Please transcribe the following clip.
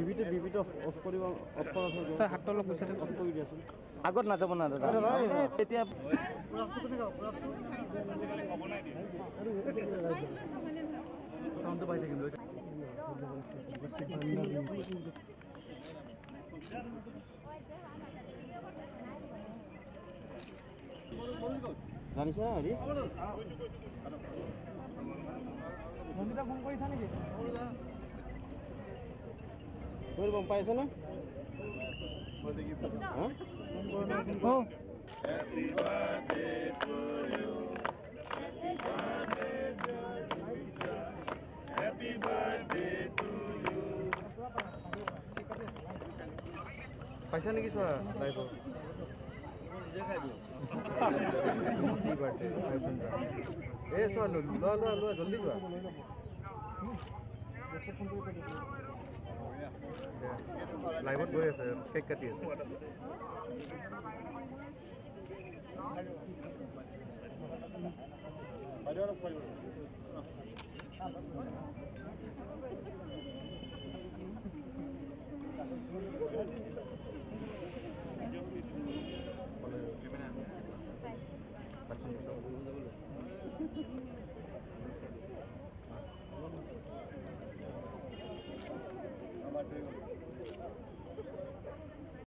বিবিটো of কৰিব of কৰা তই হাতটো অলপ গুচাই অফ কৰি দিয়াচোন আগত নাযাব না দাদা তেতিয়া চাউণ্ডটো পাই থাকিম জানিছা হেৰি নন্দিতা ফোন কৰিছা নেকি গম পাই আছা না অ Happy birthday to you. Happy birthday to you. Happy birthday to you. পাইছা নেকি চোৱা লাইভ হ্যাপি বাৰ্থডে এই চোৱা লোৱা জলদি লোৱা লাইভত গৈ আছে কেক কাটি আছে